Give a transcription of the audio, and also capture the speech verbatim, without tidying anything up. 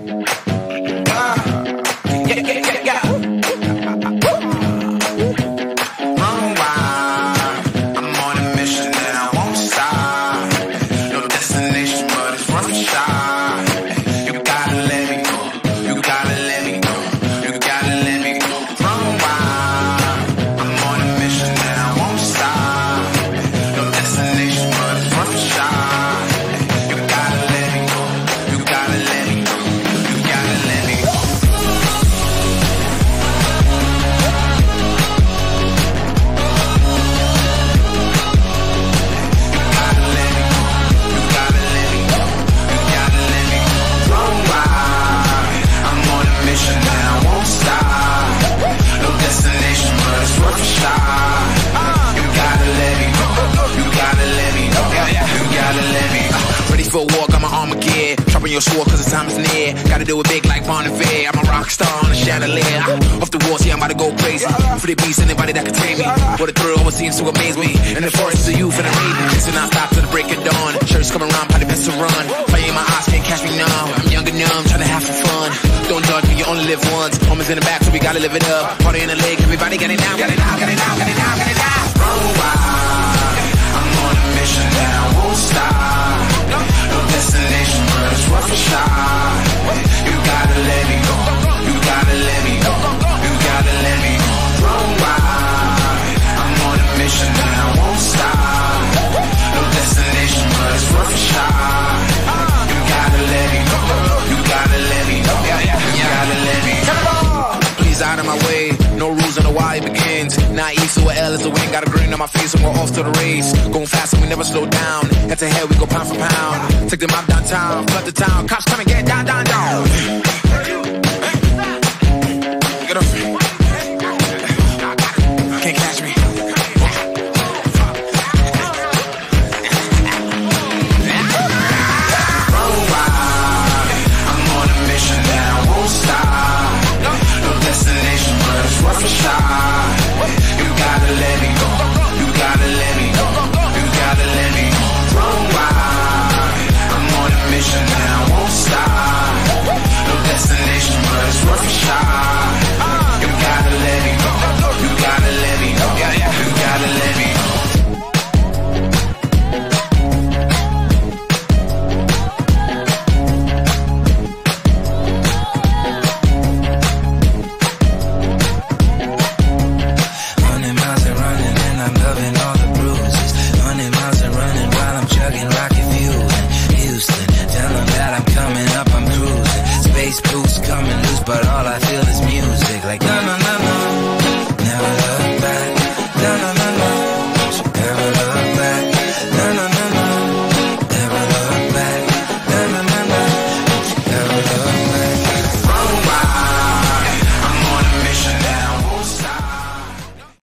For a walk, I'm an Armageddon. Dropping your sword cause the time is near. Gotta do it big like Bon Iver. I'm a rock star on a chandelier. Off the walls, yeah, I'm about to go crazy. For the beast, anybody that can tame me. What a thrill always seems to amaze me. In the forest of youth and the maiden. Chasing non-stop to the break of dawn. Shirts coming around, probably best to run. Fire in my eyes, can't catch me now. I'm young and numb, trying to have some fun. Don't judge me, you only live once. Homies in the back, so we gotta live it up. Party in the lake, everybody get it down, get it down, get it down, get it down, get it down. Run wild, I'm on a mission now, won't stop. No destination, but it's worth a shot. You gotta let me go, you gotta let me go, you gotta let me go. Run wild, I'm on a mission now, won't stop. No destination, but it's worth a shot. You gotta let me go, you gotta let me go, you gotta let me go. Please out of my way, no rules on the why it begins. Naive, so a L is a win. Got a grin on my face and we're off to the race. Going fast and we never slow down. Head to head, we go pound for pound. Take them out downtown, flood the town. Cops come and get down, down, down. Get up. Can't catch me. Run wild, I'm on a mission now, won't stop. No destination, but it's worth a shot. You gotta let me go, you gotta let me go, you gotta let me go. Run wild, I'm on a mission now, won't stop. No destination, but it's worth a shot. You gotta let me go, you gotta let me go, you gotta let me go. Boots coming loose, but all I feel is music. Like, no, no.